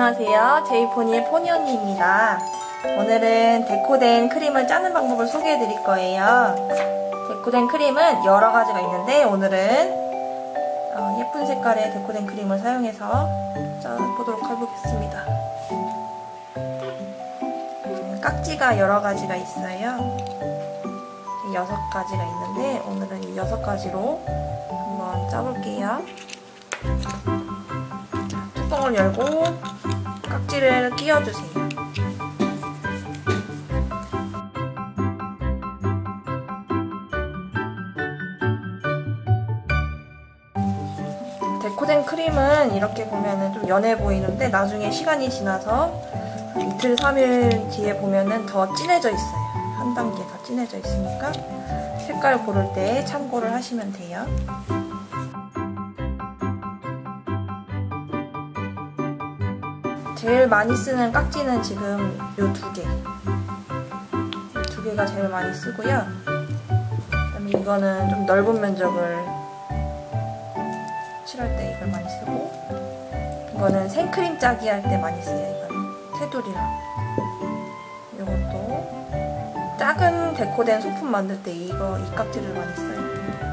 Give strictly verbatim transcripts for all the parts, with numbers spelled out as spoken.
안녕하세요. 제이포니의 포니 언니입니다. 오늘은 데코된 크림을 짜는 방법을 소개해 드릴 거예요. 데코된 크림은 여러 가지가 있는데 오늘은 어, 예쁜 색깔의 데코된 크림을 사용해서 짜보도록 해보겠습니다. 깍지가 여러 가지가 있어요. 여섯 가지가 있는데 오늘은 이 여섯 가지로 한번 짜볼게요. 뚜껑을 열고 깍지를 끼워주세요. 데코된 크림은 이렇게 보면은 좀 연해 보이는데 나중에 시간이 지나서 이틀, 삼일 뒤에 보면은 더 진해져 있어요. 한 단계 더 진해져 있으니까 색깔 고를 때 참고를 하시면 돼요. 제일 많이 쓰는 깍지는 지금 요 두 개. 이 두 개가 제일 많이 쓰고요. 그다음에 이거는 좀 넓은 면적을 칠할 때 이걸 많이 쓰고, 이거는 생크림 짜기 할 때 많이 써요. 이거는 테두리랑. 이것도 작은 데코된 소품 만들 때 이거 이 깍지를 많이 써요.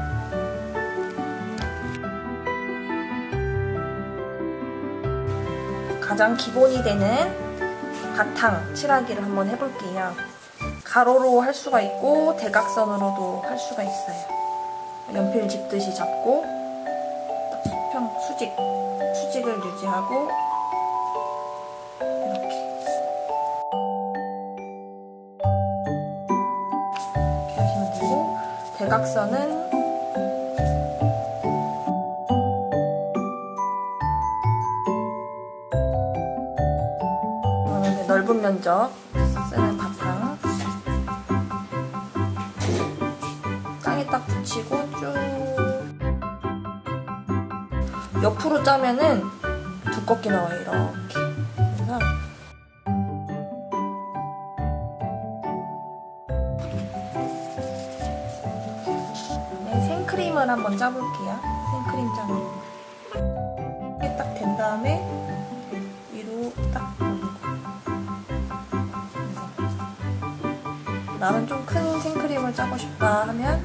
가장 기본이 되는 바탕 칠하기를 한번 해볼게요. 가로로 할 수가 있고 대각선으로도 할 수가 있어요. 연필 집듯이 잡고 수평, 수직, 수직을 유지하고 이렇게 이렇게 하시면 되고, 대각선은 넓은 면적 쓰는 바탕 땅에 딱 붙이고 쭉 옆으로 짜면은 두껍게 나와요. 이렇게. 그래서 네, 생크림을 한번 짜볼게요. 생크림 짜는 거. 이게 딱 된 다음에 위로 딱 올리고. 나는 좀 큰 생크림을 짜고 싶다 하면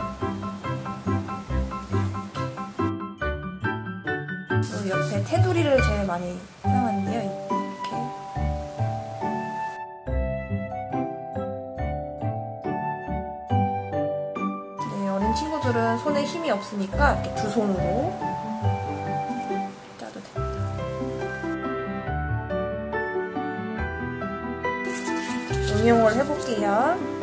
이 옆에 테두리를 제일 많이 사용하는데요. 이렇게 네, 어린 친구들은 손에 힘이 없으니까 이렇게 두 손으로 짜도 됩니다. 응용을 해볼게요.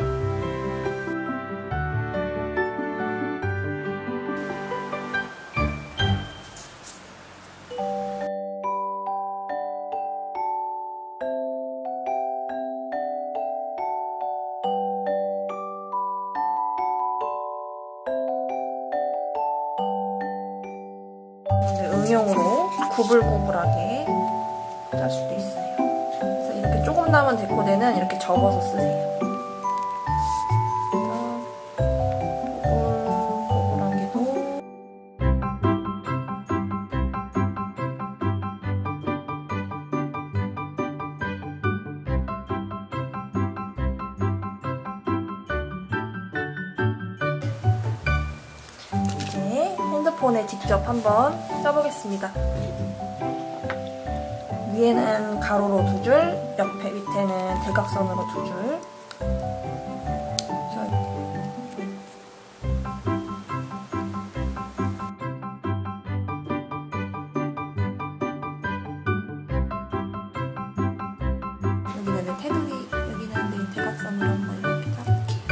응용으로 구불구불하게 짤 수도 있어요. 그래서 이렇게 조금 남은 데코대는 이렇게 접어서 쓰세요. 구불구불하게도 이제 핸드폰에 직접 한번 짜보겠습니다. 위에는 가로로 두 줄, 옆에 밑에는 대각선으로 두 줄. 여기는 테두리, 여기는 대각선으로 한번 이렇게 짜볼게요.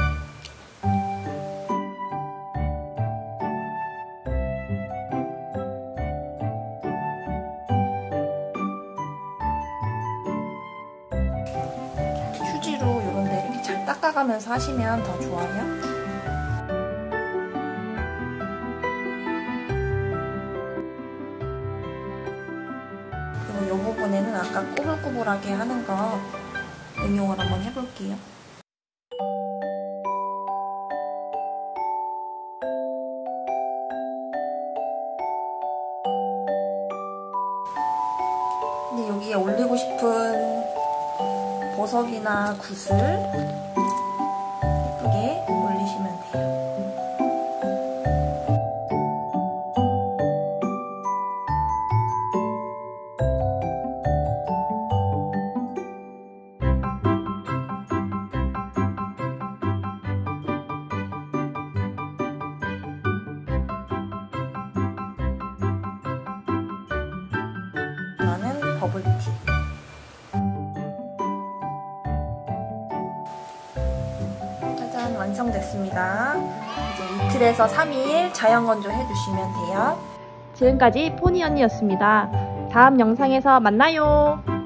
휴지로 이런 데 이렇게 잘 닦아가면서 하시면 더 좋아요. 그리고 이 부분에는 아까 꼬불꼬불하게 하는 거 응용을 한번 해볼게요. 여기에 올리고 싶은 보석이나 구슬 예쁘게 올리시면 돼요. 이거는 버블티. 짜잔, 완성됐습니다. 이제 이틀에서 삼 일 자연건조 해주시면 돼요. 지금까지 포니 언니였습니다. 다음 영상에서 만나요.